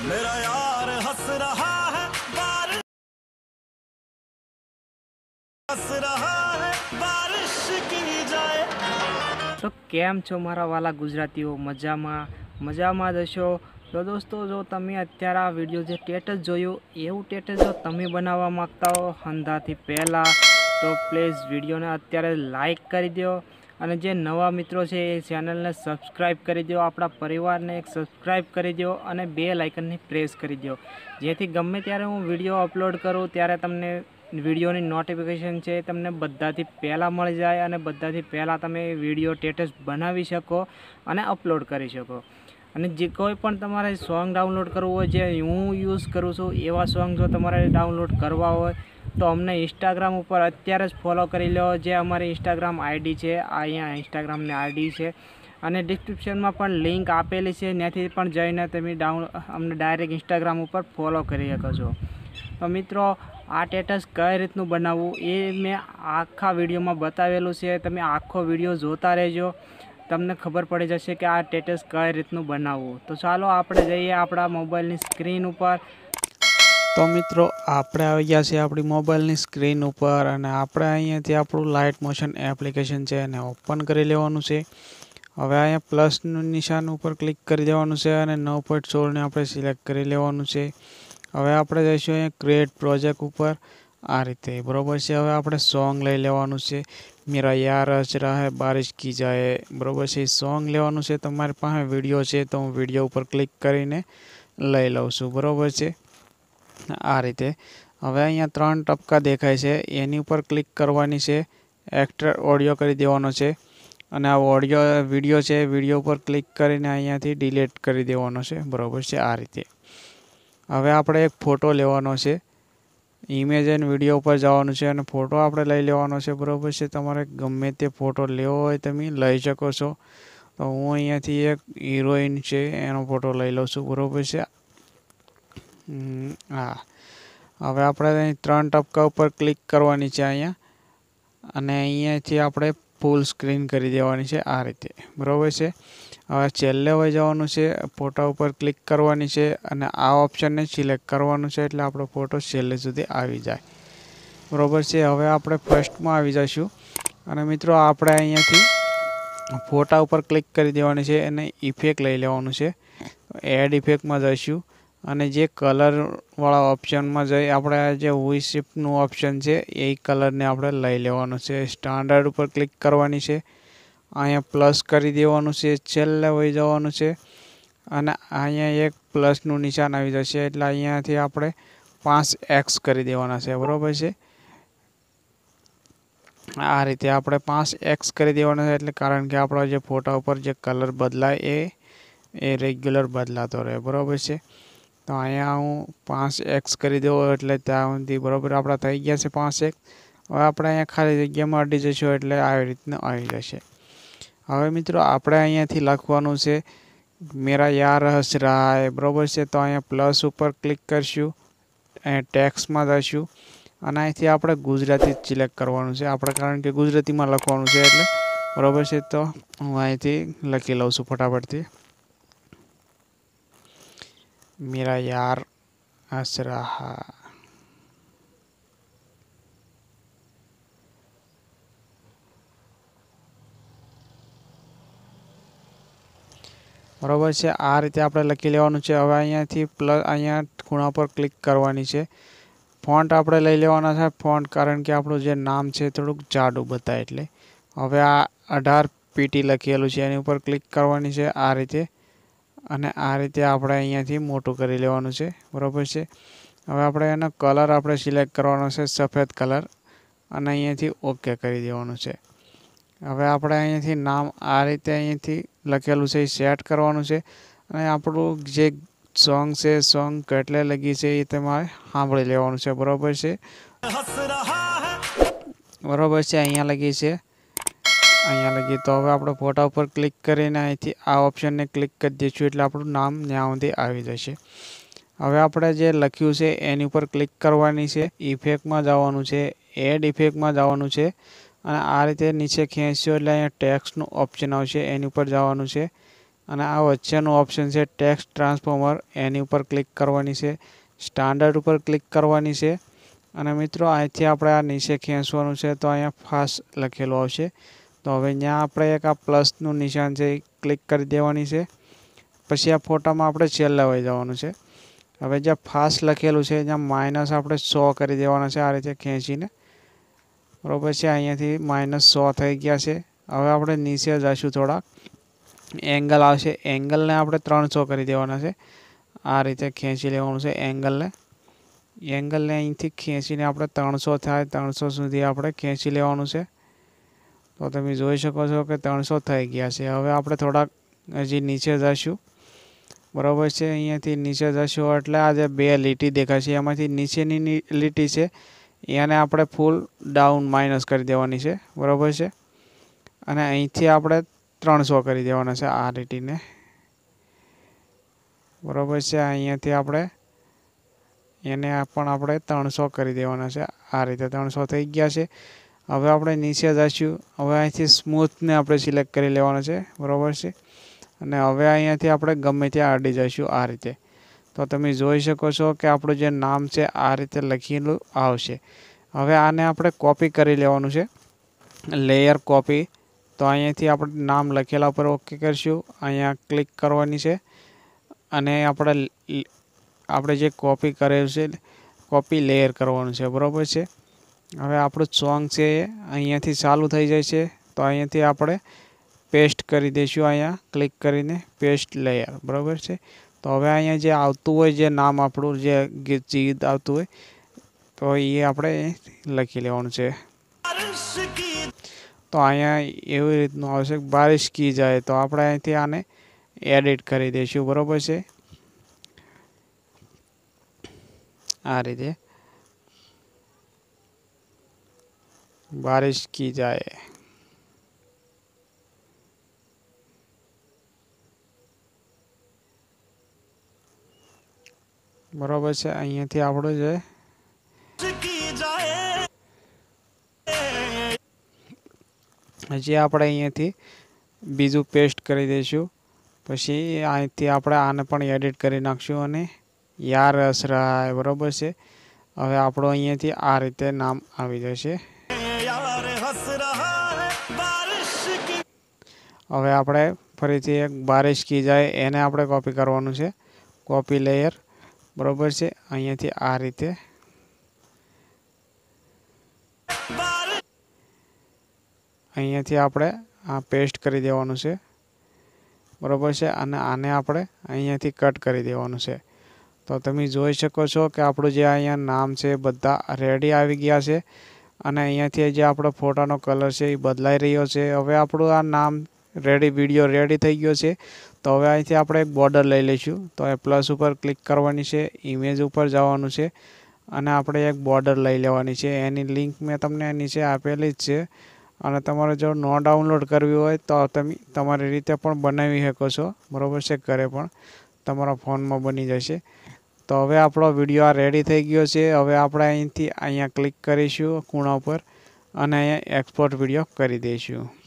मेरा यार हंस रहा है बारिश हंस रहा है बारिश की जाए। तो केम छो मारा वाला गुजरातीओ मजामां ज हशो। तो दोस्तों जो तमे अत्यारे आ विडियो जे स्टेटस जोयुं एवुं स्टेटस जो तमे बनाववा मांगता हो हंधाथी पहेला तो प्लीज विडियो ने अत्यारे लाइक करी दो અને જે નવા મિત્રો છે એ ચેનલને સબસ્ક્રાઈબ કરી દો, આપણા પરિવારને એક સબસ્ક્રાઈબ કરી દો અને બેલ આઇકનની પ્રેસ કરી દો, જેથી ગમે ત્યારે હું વિડીયો અપલોડ કરું ત્યારે તમને વિડીયોની નોટિફિકેશન છે તમને બધાથી પહેલાં મળી જાય અને બધાથી પહેલાં તમે વિડીયો સ્ટેટસ બનાવી શકો અને અપલોડ કરી શકો। અને જે કોઈ પણ તમારે સોંગ ડાઉનલોડ કરવું હોય, જે હું યુઝ કરું છું એવા સોંગ જો તમારે ડાઉનલોડ કરવા હોય તો અમને ઇન્સ્ટાગ્રામ ઉપર અત્યારે જ ફોલો કરી લો। જે અમારી ઇન્સ્ટાગ્રામ આઈડી છે, અહીંયા ઇન્સ્ટાગ્રામની આઈડી છે અને ડિસ્ક્રિપ્શનમાં પણ લિંક આપેલી છે, ત્યાંથી પણ જઈને તમે અમને ડાયરેક્ટ ઇન્સ્ટાગ્રામ ઉપર ફોલો કરી શકો છો। તો મિત્રો આ સ્ટેટસ કઈ રીતનું બનાવવું એ મેં આખા વિડીયોમાં બતાવેલું છે, તમે આખો વિડીયો જોતા રહેજો, તમને ખબર પડી જશે કે આ સ્ટેટસ કઈ રીતનું બનાવવું। તો ચાલો આપણે જઈએ આપણા મોબાઈલની સ્ક્રીન ઉપર। तो मित्रों આપણે આવી ગયા છે આપણી મોબાઈલની સ્ક્રીન ઉપર અને આપણે અહીંયાથી આપણું લાઇટ મોશન એપ્લિકેશન છે એને ઓપન કરી લેવાનું છે। હવે અહીંયા પ્લસનું નિશાન ઉપર ક્લિક કરી દેવાનું છે અને 9.16 ને આપણે સિલેક્ટ કરી લેવાનું છે। હવે આપણે જઈશું અહીંયા ક્રિએટ પ્રોજેક્ટ ઉપર આ રીતે, બરોબર છે। હવે આપણે સોંગ લઈ લેવાનું છે, મેરા યાર હંસ રહા હૈ બારિશ કી જાએ, બરોબર છે। સોંગ લેવાનું છે, તમારી પાસે વિડીયો છે તો હું વિડીયો ઉપર ક્લિક કરીને લઈ લઉં છું, બરોબર છે આ રીતે। હવે અહીંયા 3 ટપકા દેખાય છે એની ઉપર ક્લિક કરવાની છે, એક્સ્ટ્રા ઓડિયો કરી દેવાનો છે અને આ ઓડિયો વિડીયો છે વિડીયો ઉપર ક્લિક કરીને અહીંયાથી ડિલીટ કરી દેવાનો છે, બરોબર છે આ રીતે। હવે આપણે એક ફોટો લેવાનો છે, ઇમેજ એન્ડ વિડીયો ઉપર જવાનું છે અને ફોટો આપણે લઈ લેવાનો છે, બરોબર છે। તમારે ગમે તે ફોટો લેવો હોય તમે લઈ શકો છો। તો હું અહીંયાથી એક હિરોઈન છે એનો ફોટો લઈ લઉં છું, બરોબર છે। હા, હવે આપણે અહીં 3 ટપકા ઉપર ક્લિક કરવાની છે અહીંયા અને અહીંયાથી આપણે ફૂલ સ્ક્રીન કરી દેવાની છે આ રીતે, બરોબર છે। હવે છેલ્લે વહી જવાનું છે, ફોટા ઉપર ક્લિક કરવાની છે અને આ ઓપ્શનને સિલેક્ટ કરવાનું છે એટલે આપણો ફોટો છેલ્લે સુધી આવી જાય, બરોબર છે। હવે આપણે ફર્સ્ટમાં આવી જઈશું અને મિત્રો આપણે અહીંયાથી ફોટા ઉપર ક્લિક કરી દેવાની છે અને ઇફેક્ટ લઈ લેવાનું છે, એડ ઇફેક્ટમાં જઈશું અને જે કલરવાળા ઓપ્શનમાં જઈ આપણે જે વી-શેપનું ઓપ્શન છે એ કલરને આપણે લઈ લેવાનું છે। સ્ટાન્ડર્ડ ઉપર ક્લિક કરવાની છે, અહીંયા પ્લસ કરી દેવાનું છે, છેલ્લે વહી જવાનું છે અને અહીંયા એક પ્લસનું નિશાન આવી જશે એટલે અહીંયાથી આપણે 5x કરી દેવાના છે, બરોબર છે। આ રીતે આપણે 5x કરી દેવાના છે એટલે કારણ કે આપણા જે ફોટા ઉપર જે કલર બદલાય એ રેગ્યુલર બદલાતો રહે, બરોબર છે। તો અહીંયા હું 5x કરી દઉં એટલે ત્યાં સુધી બરાબર આપણા થઈ ગયા છે 5x। હવે આપણે અહીંયા ખાલી જગ્યામાં અડી જઈશું એટલે આવી રીતના આવી જશે। હવે મિત્રો આપણે અહીંયાથી લખવાનું છે મેરા યાર હંસ રહા હૈ, બરાબર છે। તો અહીંયા પ્લસ ઉપર ક્લિક કરીશું, અહીંયા ટેક્સ્ટમાં જઈશું અને અહીંથી આપણે ગુજરાતી સિલેક્ટ કરવાનું છે આપણે, કારણ કે ગુજરાતીમાં લખવાનું છે એટલે, બરાબર છે। તો હું અહીંથી લખી લઉં છું ફટાફટથી, मेरा यार हंस रहा। बराबर છે, આ રીતે આપણે લખી લેવાનું છે। હવે અહીંયાથી પ્લસ અહીંયા ખૂણા પર ક્લિક કરવાની છે, ફોન્ટ આપણે લઈ લેવાના છે ફોન્ટ, કારણ કે આપણું જે નામ છે થોડુંક જાડું બતાય એટલે। હવે આ 18 PT લખેલું છે એની ઉપર ક્લિક કરવાની છે આ રીતે અને આ રીતે આપણે અહીંયાથી મોટું કરી લેવાનું છે, બરાબર છે। હવે આપણે એનો કલર આપણે સિલેક્ટ કરવાનો છે સફેદ કલર અને અહીંયાથી ઓકે કરી દેવાનું છે। હવે આપણે અહીંયાથી નામ આ રીતે અહીંયાથી લખેલું છે એ સેટ કરવાનું છે અને આપણું જે સોંગ છે સોંગ કેટલે લગી છે એ તમારે સાંભળી લેવાનું છે, બરાબર છે, બરાબર છે। અહીંયા લગી છે, અહીંયા લગી। તો હવે આપણે ફોટા ઉપર ક્લિક કરીને અહીંથી આ ઓપ્શનને ક્લિક કરી દઈશું એટલે આપણું નામ ત્યાં સુધી આવી જશે। હવે આપણે જે લખ્યું છે એની ઉપર ક્લિક કરવાની છે, ઇફેક્ટમાં જવાનું છે, એડ ઇફેક્ટમાં જવાનું છે અને આ રીતે નીચે ખેંચશો એટલે અહીંયા ટેક્સ્ટનું ઓપ્શન આવશે એની ઉપર જવાનું છે, અને આ વચ્ચેનું ઓપ્શન છે ટેક્સ્ટ ટ્રાન્સફોર્મર, એની ઉપર ક્લિક કરવાની છે. સ્ટાન્ડર્ડ ઉપર ક્લિક કરવાની છે અને મિત્રો અહીંથી આપણે આ નીચે ખેંચવાનું છે તો અહીંયા ફાસ્ટ લખેલું આવશે. તો હવે ત્યાં આપણે એક આ પ્લસનું નિશાન છે એ ક્લિક કરી દેવાની છે. પછી આ ફોટામાં આપણે છેલ્લે વહી જવાનું છે. હવે જ્યાં ફાસ્ટ લખેલું છે ત્યાં માઇનસ આપણે 100 કરી દેવાના છે આ રીતે ખેંચીને. બરાબર છે, અહીંયાથી -100 થઈ ગયા છે. હવે આપણે નીચે જઈશું, થોડાક એંગલ આવશે, એંગલને આપણે 300 કરી દેવાના છે. આ રીતે ખેંચી લેવાનું છે એંગલને. એંગલને અહીંથી ખેંચીને આપણે 300 થાય 300 સુધી આપણે ખેંચી લેવાનું છે. તો તમે જોઈ શકો છો કે 300 થઈ ગયા છે. હવે આપણે થોડાક હજી નીચે જઈશું. બરાબર છે, અહીંયાથી નીચે જઈશું એટલે આ જે 2 લીટી દેખાશે એમાંથી નીચેની લીટી છે એને આપણે ફૂલ ડાઉન માઇનસ કરી દેવાની છે. બરાબર છે, અને અહીંથી આપણે 300 કરી દેવાના છે આ લીટીને. બરાબર છે, અહીંયાથી આપણે એને પણ આપણે 300 કરી દેવાના છે. આ રીતે 300 થઈ ગયા છે. હવે આપણે નીચે જઈશું. હવે અહીંથી સ્મૂથને આપણે સિલેક્ટ કરી લેવાનું છે. બરાબર છે, અને હવે અહીંયાથી આપણે ગમે ત્યાં અડી જઈશું આ રીતે. તો તમે જોઈ શકો છો કે આપણું જે નામ છે આ રીતે લખેલું આવશે. હવે આને આપણે કોપી કરી લેવાનું છે, લેયર કોપી. તો અહીંયાથી આપણે નામ લખેલા ઉપર ઓકે કરીશું. અહીંયા ક્લિક કરવાની છે અને આપણે જે કોપી કરેલું છે કોપી લેયર કરવાનું છે. બરાબર છે, હવે આપણું સોંગ છે એ અહીંયાથી ચાલુ થઈ જાય છે. તો અહીંયાથી આપણે પેસ્ટ કરી દઈશું, અહીંયા ક્લિક કરીને પેસ્ટ લેયર. બરાબર છે, તો હવે અહીંયા જે આવતું હોય જે નામ આપણું જે ગીત આવતું હોય તો એ આપણે લખી લેવાનું છે. તો અહીંયા એવી રીતનું આવશે બારિશ કી જાય. તો આપણે અહીંથી આને એડિટ કરી દઈશું. બરાબર છે, આ રીતે બારિશ કી જાય. બરાબર છે, અહીંયાથી આપણું જે હજી આપણે અહીંયાથી બીજું પેસ્ટ કરી દઈશું. પછી અહીંથી આપણે આને પણ એડિટ કરી નાખશું અને યાર હસ રહા હૈ. બરાબર છે, હવે આપણું અહીંયાથી આ રીતે નામ આવી જશે. હવે આપણે ફરીથી એક બારિશ કી જાય એને આપણે કોપી કરવાનું છે, કોપી લેયર. બરાબર છે, અહીંયાથી આ રીતે અહીંયાથી આપણે આ પેસ્ટ કરી દેવાનું છે. બરાબર છે, અને આને આપણે અહીંયાથી કટ કરી દેવાનું છે. તો તમે જોઈ શકો છો કે આપણું જે અહીંયા નામ છે બધા રેડી આવી ગયા છે. અને અહીંયાથી જે આપણો ફોટાનો કલર છે એ બદલાઈ રહ્યો છે. હવે આપણું આ નામ રેડી, વિડીયો રેડી થઈ ગયો છે. તો હવે અહીંથી આપણે એક બોર્ડર લઈ લઈશું. તો એ પ્લસ ઉપર ક્લિક કરવાની છે, ઇમેજ ઉપર જવાનું છે અને આપણે એક બોર્ડર લઈ લેવાની છે. એની લિંક મેં તમને નીચે આપેલી જ છે. અને તમારે જો ન ડાઉનલોડ કરવી હોય તો તમે તમારી રીતે પણ બનાવી શકો છો. બરાબર છે, ઘરે પણ તમારા ફોનમાં બની જશે. તો હવે આપણો વિડીયો આ રેડી થઈ ગયો છે. હવે આપણે અહીંથી અહીંયા ક્લિક કરીશું ખૂણા ઉપર અને અહીંયા એક્સપોર્ટ વિડીયો કરી દઈશું.